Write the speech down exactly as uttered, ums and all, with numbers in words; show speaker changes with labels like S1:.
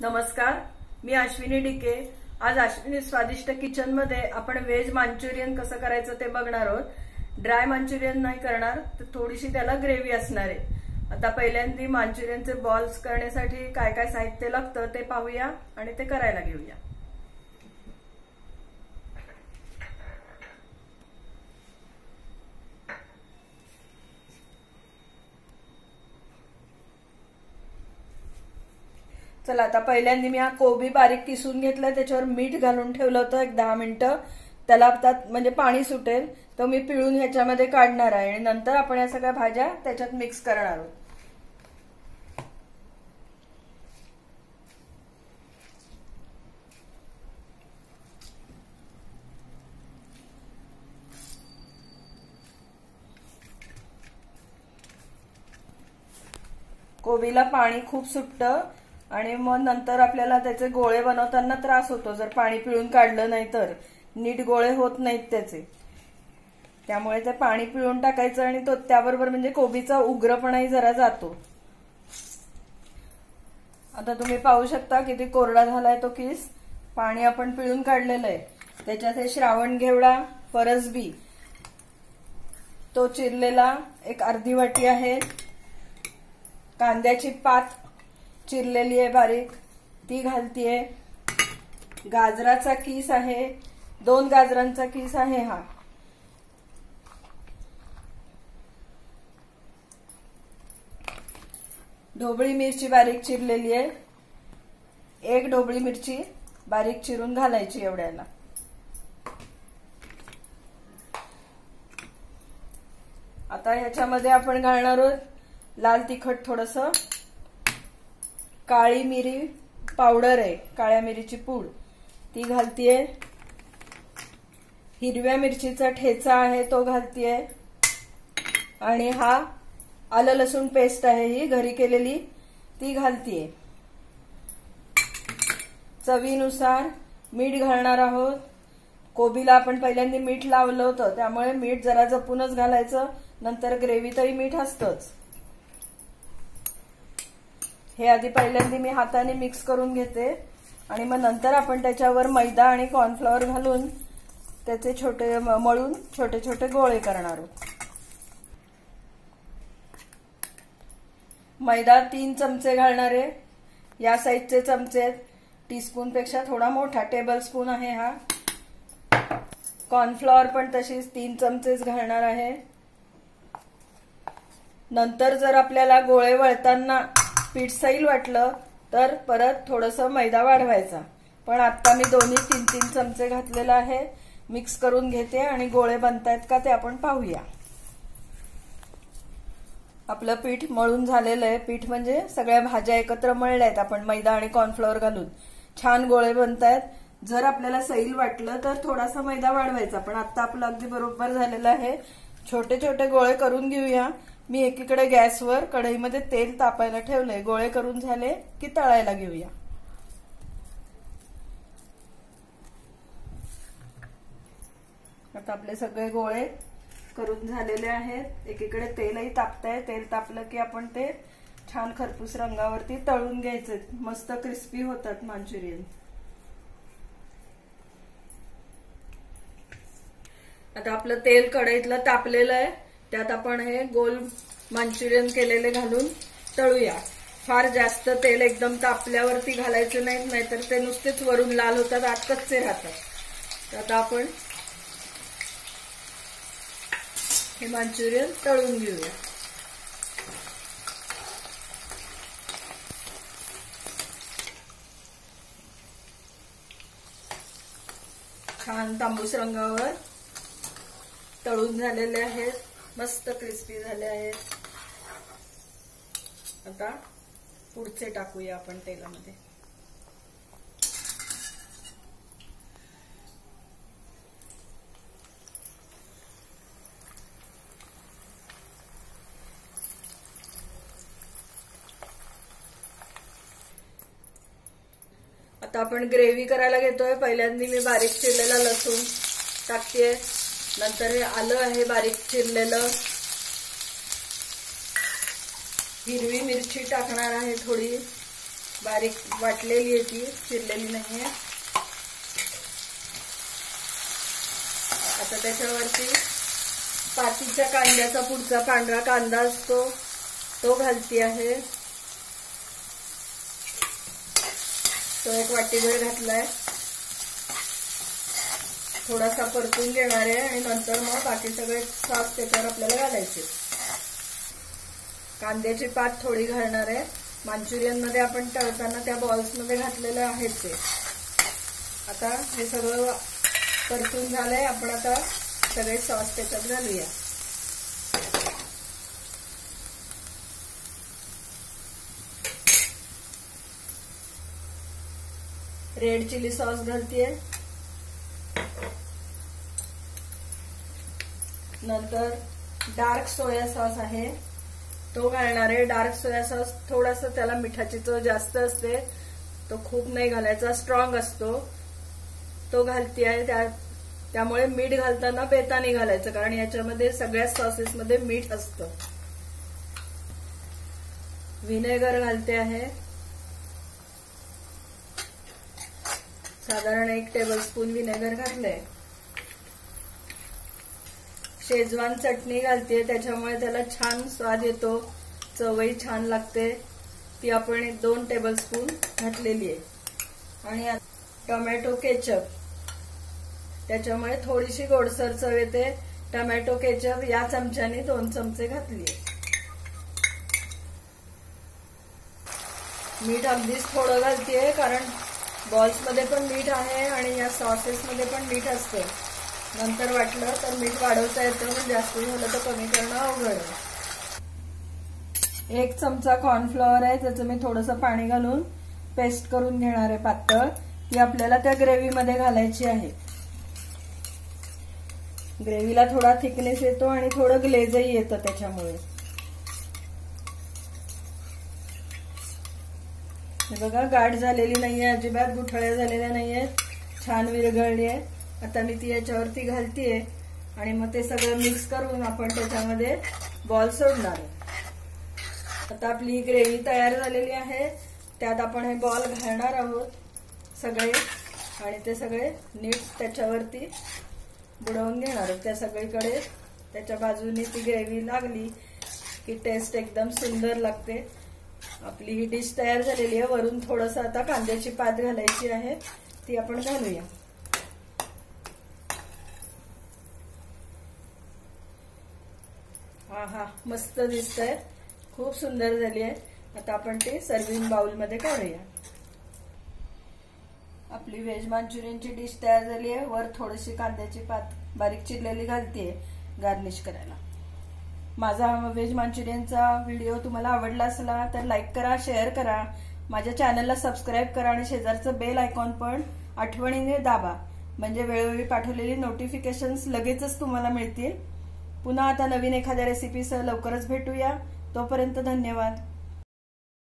S1: नमस्कार, मी अश्विनी डिके। आज अश्विनी स्वादिष्ट किचन मध्ये आपण व्हेज मंचुरियन कसं करायचं ते बघणार आहोत। ड्राय मंचुरियन नाही करणार, तर थोडीशी त्याला ग्रेव्ही असणार आहे। आता पहिल्यांदा मंचुरियनचे बॉल्स करण्यासाठी काय काय साहित्य लागतं ते पाहूया आणि ते करायला घेऊया। चला, आता पहिल्यांदा मी हा कोबी बारीक किसून घेतलाय, त्याच्यावर मीठ घालून ठेवलं होतं एक दहा मिनिटं। त्याला त्यात म्हणजे पाणी सुटेल तर मी पिळून ह्याच्यामध्ये काढणार आहे आणि नंतर आपण या सगळ्या भाज्या त्याच्यात मिक्स करणार आहोत। कोबीला पाणी खूप सुटतं आणि मग नंतर आपल्याला त्याचे गोळे बनवताना त्रास होतो, जर पाणी पिळून काढलं नाही तर नीट गोळे होत नाहीत त्याचे। त्यामुळे ते पाणी पिळून टाकायचं आणि तो त्याबरोबर म्हणजे कोबीचा उग्रपणाही जरा जातो। आता तुम्ही पाहू शकता किती कोरडा झालाय तो किस। पाणी आपण पिळून काढलेलं आहे। त्याच्यात हे श्रावण घेवडा, फरसबी तो चिरलेला एक अर्धी वाटी आहे। कांद्याची पात चिरलेली आहे बारीक, ती घालतीये। गाजराचा किस आहे, दोन गाजरांचा किस आहे हा। ढोबळी मिरची बारीक चिरलेली आहे, एक ढोबळी मिरची बारीक चिरून घालायची एवढ्याला। आता ह्याच्यामध्ये आपण घालणार आहोत लाल तिखट थोडंसं, काळी मिरी पावडर आहे, काळ्या मिरीची पूड ती घालतीये। हिरव्या मिरचीचा ठेचा आहे तो घालतीये आणि हा आलं लसूण पेस्ट आहे ही घरी केलेली, ती घालतीये। चवीनुसार मीठ घालणार आहोत। कोबीला आपण पहिल्यांदा मीठ लावलं होतं, त्यामुळे मीठ जरा जपूनच घालायचं, नंतर ग्रेव्हीतही मीठ असतंच। हे आधी पहिल्यांदा मी हाताने मिक्स करून घेते आणि मग नंतर आपण त्याच्यावर मैदा आणि कॉर्नफ्लॉवर घालून त्याचे छोटे मळून छोटे छोटे गोळे करणार आहोत। मैदा तीन चमचे घालणार आहे, या साईजचे चमचे, टीस्पून पेक्षा थोडा मोठा टेबल स्पून आहे हा। कॉर्नफ्लॉवर पण तशीच तीन चमचेच घालणार आहे। नंतर जर आपल्याला गोळे वळताना पीठ सैल वाटलं तर परत थोडंसं मैदा वाढवायचा, पण आता मी दोन्ही तीन तीन चमचे घातलेला आहे। मिक्स करून घेते आणि गोळे बनतायत का ते आपण पाहूया। आपलं पीठ मळून झालेलं आहे, पीठ म्हणजे सगळ्या भाज्या एकत्र मळल्या आहेत आपण मैदा आणि कॉर्नफ्लॉवर घालून, छान गोळे बनतायत। जर आपल्याला सैल वाटलं तर थोडासा मैदा वाढवायचा, पण आता आपलं अगदी बरोबर झालेलं आहे। छोटे छोटे गोळे करून घेऊया। मी एकीकडे गॅसवर कढईमध्ये तेल तापायला ठेवलंय, गोळे करून झाले की तळायला घेऊया। आता आपले सगळे गोळे करून झालेले आहेत, एकीकडे तेलही तापतंय। तेल तापलं की आपण ते छान खरपूस रंगावरती तळून घ्यायचे, मस्त क्रिस्पी होतात मंचुरियन। आता आपलं तेल कढईतलं तापलेलं आहे, त्यात आपण हे गोल मंचुरियन केलेले घालून तळूया। फार जास्त तेल एकदम तापल्यावरती घालायचं नाही, नाहीतर ते नुसतेच वरून लाल होतात, आत कच्चे राहतात। तर आता आपण हे मंचुरियन तळून घेऊया। छान तांबूस रंगावर तळून झालेले आहेत, मस्त क्रिस्पी झाले आहेत। आता पुढचे टाकूया आपण तेलामध्ये। आता आपण ग्रेव्ही करायला घेतोय। पहिल्यांदा मी बारीक चिरलेला लसूण टाकतेय, नंतर हे आलं आहे बारीक चिरलेलं, हिरवी मिरची टाकणार आहे थोडी, बारीक वाटलेली आहे ती, चिरलेली नाहीये. आता त्याच्यावरती पातीच्या कांद्याचा पुढचा पांढरा कांदा असतो तो घालती आहे. तो एक वाटीभर घातलाय. थोडासा परतून घेणार आहे आणि नंतर मग बाकी सगळे सॉस त्याच्यावर आपल्याला घालायचे. कांद्याची पात थोडी घालणार आहे. मांचुरियन मध्ये आपण तळताना त्या बॉल्स मध्ये घातलेलं आहे ते. आता हे सगळं परतून झालंय. आपण आता सगळे सॉस त्याच्यात घालूया. रेड चिली सॉस घालतीये. नंतर डार्क सोया सॉस आहे तो घालणार आहे. डार्क सोया सॉस थोडासा त्याला मिठाची चव जास्त असते, तो खूप नाही घालायचा, स्ट्रॉंग असतो तो घालती आहे. त्या त्यामुळे मीठ घालताना बेताने घालायचं, कारण याच्यामध्ये सगळ्या सॉसेस मध्ये मीठ असतं. व्हिनेगर घालते आहे. साधारण एक टेबलस्पून व्हिनेगर घातलंय. शेजवान चटणी घालते, त्याच्यामुळे त्याला छान स्वाद येतो, चवही छान लागते. ती आपण दोन टेबलस्पून घातलेली आहे. आणि टोमॅटो केचप, त्याच्यामुळे थोडीशी गोडसर चव येते. टोमॅटो केचप या चमच्याने दोन चमचे घातली. मीठ अगदीच थोडं घालतीये, कारण बॉल्स मध्ये पण मीठ आहे आणि या सॉसेस मध्ये पण मीठ असते. नंतर वाटलं तर मीठ वाढवता येतं, पण जास्त झालं तर कमी करणं अवघड आहे. एक चमचा कॉर्नफ्लॉवर आहे, त्याचं मी थोडंसं पाणी घालून पेस्ट करून घेणार आहे पातळ. ती आपल्याला त्या ग्रेव्ही मध्ये घालायची आहे. ग्रेव्हीला थोडा थिकनेस येतो आणि थोडं ग्लेजही येतं त्याच्यामुळे. हे बघा, गाठ झालेली नाहीये अजिबात, गुठळ्या झालेल्या नाहीयेत, छान विरघळली आहे. आता मी ती याच्यावरती घालतीये आणि मग ते सगळं मिक्स करून आपण त्याच्यामध्ये बॉल सोडणार आहे. आता आपली ग्रेव्ही तयार झालेली आहे. त्यात आपण हे बॉल घालणार आहोत सगळे आणि ते सगळे नीट त्याच्यावरती बुडवून घेणार आहोत. त्या सगळीकडे त्याच्या बाजूने ती ग्रेव्ही लागली की टेस्ट एकदम सुंदर लागते. आपली ही डिश तयार झालेली आहे. वरून थोडंसं आता कांद्याची पात घालायची आहे, ती आपण घालूया. हा हा मस्त दिसतंय, खूप सुंदर झाली आहे. आता आपण ती सर्विंग बाउल मध्ये काढूया. आपली व्हेज मांचुरियनची डिश तयार झाली आहे. वर थोडीशी कांद्याची पात बारीक चिरलेली घालतीये गार्निश करायला. माझा व्हेज मांचुरियनचा व्हिडिओ तुम्हाला आवडला असला तर लाईक करा, शेअर करा, माझ्या चॅनलला सबस्क्राईब करा आणि शेजारचं बेल आयकॉन पण आठवणीने दाबा, म्हणजे वेळोवेळी पाठवलेली नोटिफिकेशन्स लगेचच तुम्हाला मिळतील. पुन्हा आता नवीन एखाद्या रेसिपीसह लवकरच भेटूया. तोपर्यंत धन्यवाद.